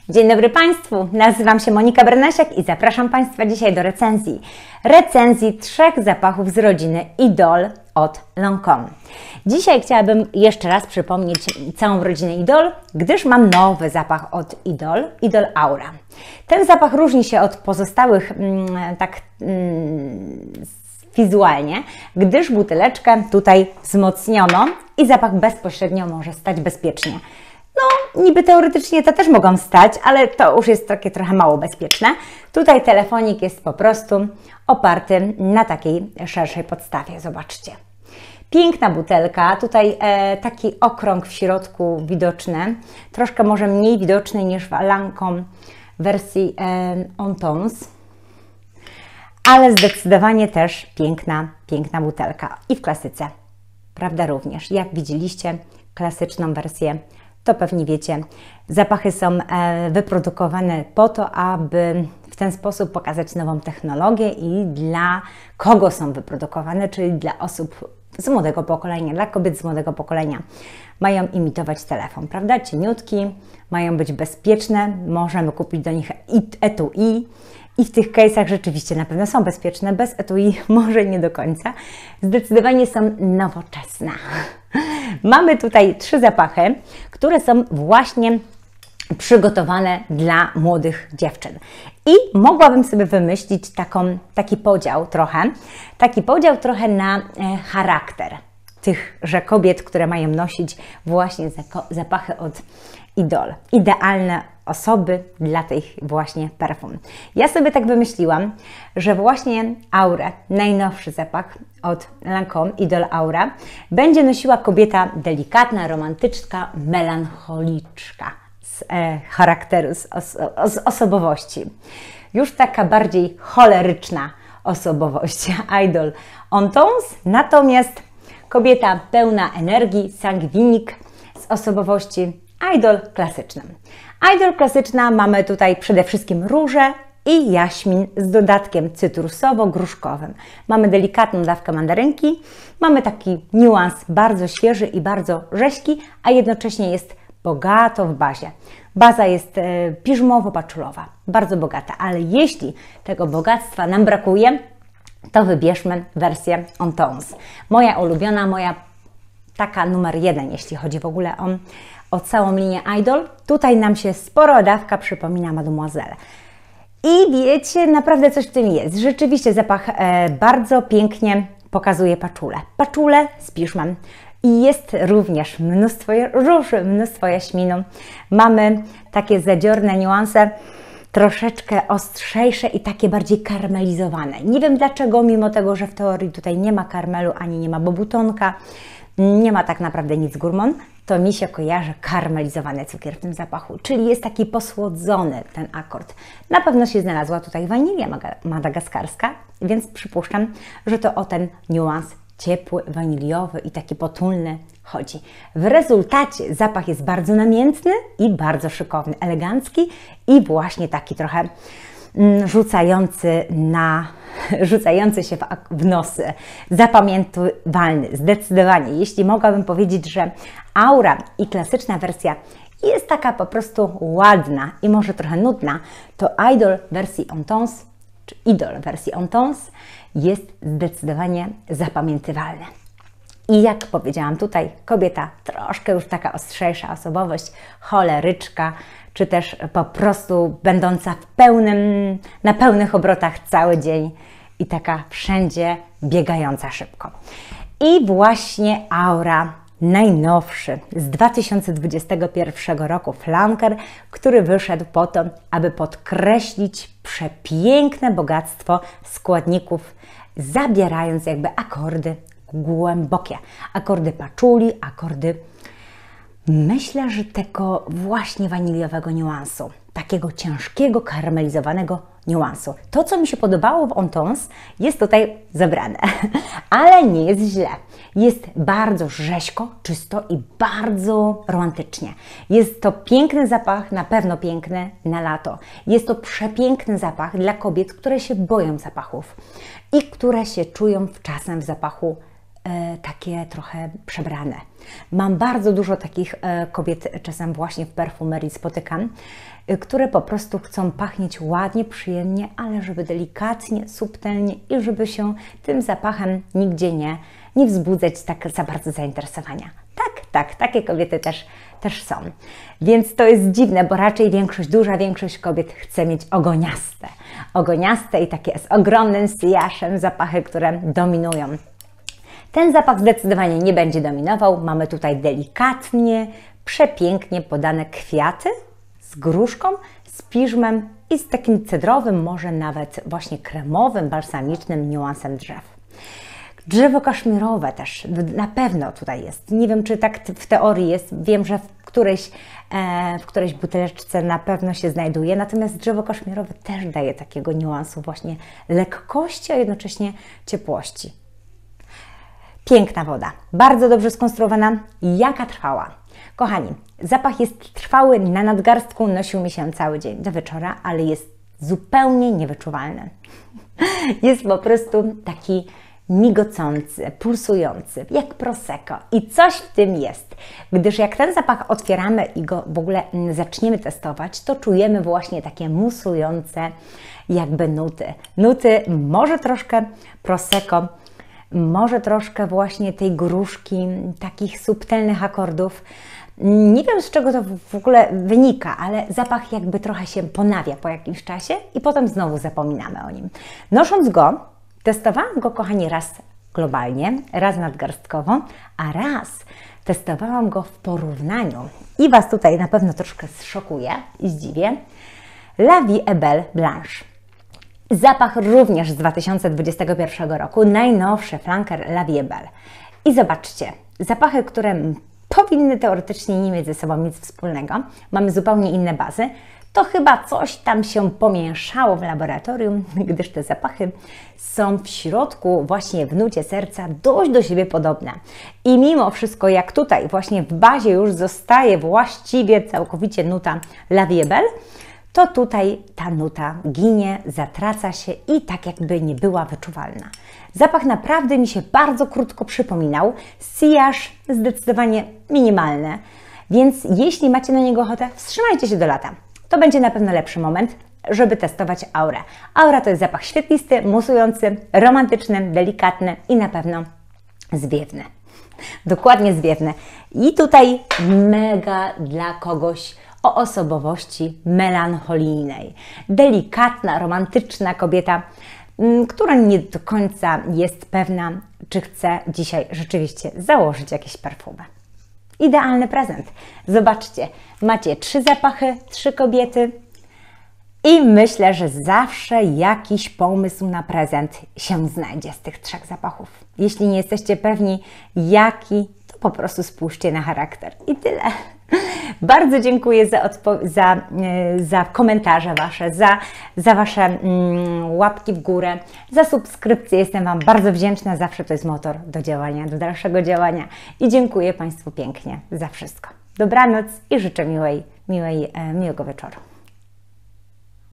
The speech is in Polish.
Dzień dobry Państwu, nazywam się Monika Bernasiak i zapraszam Państwa dzisiaj do recenzji 3 zapachów z rodziny Idol od Lancôme. Dzisiaj chciałabym jeszcze raz przypomnieć całą rodzinę Idol, gdyż mam nowy zapach od Idol Aura. Ten zapach różni się od pozostałych wizualnie, gdyż buteleczkę tutaj wzmocniono i zapach bezpośrednio może stać bezpiecznie. No, niby teoretycznie to też mogą stać, ale to już jest takie trochę mało bezpieczne. Tutaj telefonik jest po prostu oparty na takiej szerszej podstawie. Zobaczcie. Piękna butelka, tutaj taki okrąg w środku widoczny, troszkę może mniej widoczny niż w Lancôme wersji Intense, ale zdecydowanie też piękna butelka i w klasyce, prawda również. Jak widzieliście klasyczną wersję, to pewnie wiecie, zapachy są wyprodukowane po to, aby w ten sposób pokazać nową technologię i dla kogo są wyprodukowane, czyli dla osób z młodego pokolenia, dla kobiet z młodego pokolenia. Mają imitować telefon, prawda? Cieniutki, mają być bezpieczne, możemy kupić do nich etui i w tych case'ach rzeczywiście na pewno są bezpieczne, bez etui może nie do końca. Zdecydowanie są nowoczesne. Mamy tutaj 3 zapachy, które są właśnie przygotowane dla młodych dziewczyn. I mogłabym sobie wymyślić taki podział trochę na charakter tychże kobiet, które mają nosić właśnie zapachy od Idol. Idealne osoby dla tych właśnie perfum. Ja sobie tak wymyśliłam, że właśnie Aurę, najnowszy zapach od Lancôme, Idol Aura, będzie nosiła kobieta delikatna, romantyczna, melancholiczka z charakteru, z osobowości. Już taka bardziej choleryczna osobowość Idol Intense, natomiast kobieta pełna energii, sangwinik z osobowości Idol klasyczna. Idol klasyczna mamy tutaj przede wszystkim róże i jaśmin z dodatkiem cytrusowo-gruszkowym. Mamy delikatną dawkę mandarynki, mamy taki niuans bardzo świeży i bardzo rzeźki, a jednocześnie jest bogato w bazie. Baza jest piżmowo-paczulowa, bardzo bogata, ale jeśli tego bogactwa nam brakuje, to wybierzmy wersję Intense. Moja ulubiona, moja taka numer 1, jeśli chodzi w ogóle o całą linię Idol. Tutaj nam się sporo dawka przypomina Mademoiselle. I wiecie, naprawdę coś w tym jest. Rzeczywiście zapach bardzo pięknie pokazuje paczulę. Paczulę z piżmem. I jest również mnóstwo róży, mnóstwo jaśminu. Mamy takie zadziorne niuanse, troszeczkę ostrzejsze i takie bardziej karmelizowane. Nie wiem dlaczego, mimo tego, że w teorii tutaj nie ma karmelu, ani nie ma bobutonka, nie ma tak naprawdę nic gourmand, to mi się kojarzy karmelizowany cukier w tym zapachu, czyli jest taki posłodzony ten akord. Na pewno się znalazła tutaj wanilia madagaskarska, więc przypuszczam, że to o ten niuans ciepły, waniliowy i taki potulny chodzi. W rezultacie zapach jest bardzo namiętny i bardzo szykowny, elegancki i właśnie taki trochę rzucający się w nosy, zapamiętywalny, zdecydowanie. Jeśli mogłabym powiedzieć, że Aura i klasyczna wersja jest taka po prostu ładna i może trochę nudna, to Idol wersji Intense jest zdecydowanie zapamiętywalny. I jak powiedziałam tutaj, kobieta troszkę już taka ostrzejsza osobowość, choleryczka, czy też po prostu będąca na pełnych obrotach cały dzień i taka wszędzie biegająca szybko. I właśnie Aura, najnowszy z 2021 roku flanker, który wyszedł po to, aby podkreślić przepiękne bogactwo składników, zabierając jakby akordy głębokie, akordy paczuli, akordy, myślę, że tego właśnie waniliowego niuansu, takiego ciężkiego, karmelizowanego niuansu. To, co mi się podobało w Intense, jest tutaj zebrane, ale nie jest źle. Jest bardzo rzeźko, czysto i bardzo romantycznie. Jest to piękny zapach, na pewno piękny na lato. Jest to przepiękny zapach dla kobiet, które się boją zapachów i które się czują czasem w zapachu takie trochę przebrane. Mam bardzo dużo takich kobiet, czasem właśnie w perfumerii spotykam, które po prostu chcą pachnieć ładnie, przyjemnie, ale żeby delikatnie, subtelnie i żeby się tym zapachem nigdzie nie wzbudzać tak za bardzo zainteresowania. Tak, takie kobiety też są. Więc to jest dziwne, bo raczej duża większość kobiet chce mieć ogoniaste i takie z ogromnym syjaszem zapachy, które dominują. Ten zapach zdecydowanie nie będzie dominował. Mamy tutaj delikatnie, przepięknie podane kwiaty z gruszką, z piżmem i z takim cedrowym, może nawet właśnie kremowym, balsamicznym niuansem drzew. Drzewo kaszmirowe też na pewno tutaj jest. Nie wiem, czy tak w teorii jest. Wiem, że w którejś buteleczce na pewno się znajduje. Natomiast drzewo kaszmirowe też daje takiego niuansu właśnie lekkości, a jednocześnie ciepłości. Piękna woda, bardzo dobrze skonstruowana, jaka trwała. Kochani, zapach jest trwały, na nadgarstku nosił mi się cały dzień do wieczora, ale jest zupełnie niewyczuwalny. Jest po prostu taki migocący, pulsujący, jak Prosecco i coś w tym jest, gdyż jak ten zapach otwieramy i go w ogóle zaczniemy testować, to czujemy właśnie takie musujące jakby nuty. Nuty może troszkę Prosecco, może troszkę właśnie tej gruszki, takich subtelnych akordów. Nie wiem, z czego to w ogóle wynika, ale zapach jakby trochę się ponawia po jakimś czasie i potem znowu zapominamy o nim. Nosząc go, testowałam go, kochani, raz globalnie, raz nadgarstkowo, a raz testowałam go w porównaniu i Was tutaj na pewno troszkę zszokuję i zdziwię. La Vie est Belle Blanche. Zapach również z 2021 roku, najnowszy flanker La Vie est Belle. I zobaczcie, zapachy, które powinny teoretycznie nie mieć ze sobą nic wspólnego, mamy zupełnie inne bazy, to chyba coś tam się pomieszało w laboratorium, gdyż te zapachy są w środku, właśnie w nucie serca, dość do siebie podobne. I mimo wszystko, jak tutaj właśnie w bazie już zostaje właściwie całkowicie nuta La Vie est Belle, to tutaj ta nuta ginie, zatraca się i tak jakby nie była wyczuwalna. Zapach naprawdę mi się bardzo krótko przypominał, sillage zdecydowanie minimalny, więc jeśli macie na niego ochotę, wstrzymajcie się do lata. To będzie na pewno lepszy moment, żeby testować aurę. Aura to jest zapach świetlisty, musujący, romantyczny, delikatny i na pewno zwiewny. Dokładnie zwiewny. I tutaj mega dla kogoś o osobowości melancholijnej. Delikatna, romantyczna kobieta, która nie do końca jest pewna, czy chce dzisiaj rzeczywiście założyć jakieś perfumy. Idealny prezent. Zobaczcie, macie 3 zapachy, 3 kobiety i myślę, że zawsze jakiś pomysł na prezent się znajdzie z tych 3 zapachów. Jeśli nie jesteście pewni jaki, to po prostu spójrzcie na charakter i tyle. Bardzo dziękuję za komentarze Wasze, za Wasze łapki w górę, za subskrypcję. Jestem Wam bardzo wdzięczna. Zawsze to jest motor do działania, do dalszego działania. I dziękuję Państwu pięknie za wszystko. Dobranoc i życzę miłego wieczoru.